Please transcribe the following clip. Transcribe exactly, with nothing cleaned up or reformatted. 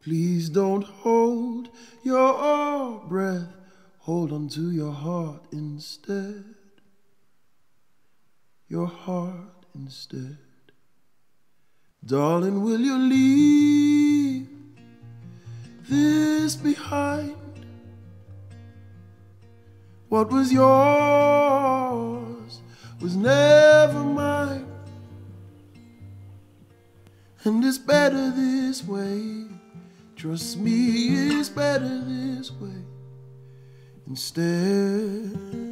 Please don't hold your breath, hold on to your heart instead. Your heart instead. Darling, will you leave this behind? What was yours was never mine, and it's better this way. Trust me, it's better this way instead.